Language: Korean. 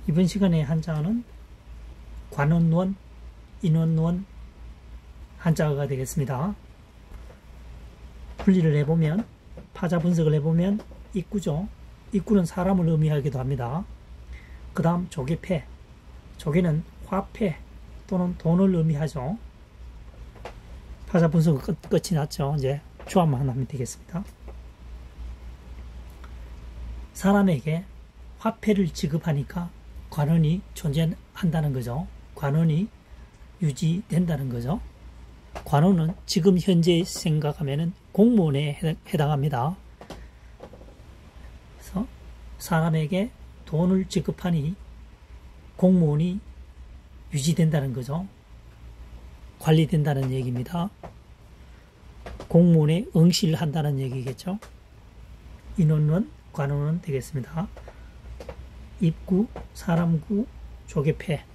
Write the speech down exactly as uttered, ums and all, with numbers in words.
이번 시간의 한자어는 관원원, 인원원 한자어가 되겠습니다. 분리를 해보면, 파자 분석을 해보면 입구죠. 입구는 사람을 의미하기도 합니다. 그 다음 조개패, 조개는 화폐 또는 돈을 의미하죠. 파자 분석은 끝, 끝이 났죠. 이제 조합만 하면 되겠습니다. 사람에게 화폐를 지급하니까 관원이 존재한다는 거죠. 관원이 유지된다는 거죠. 관원은 지금 현재 생각하면 공무원에 해당합니다. 그래서 사람에게 돈을 지급하니 공무원이 유지된다는 거죠. 관리된다는 얘기입니다. 공무원에 응시한다는 얘기겠죠. 인원원, 관원원 되겠습니다. 입구, 사람구, 조개패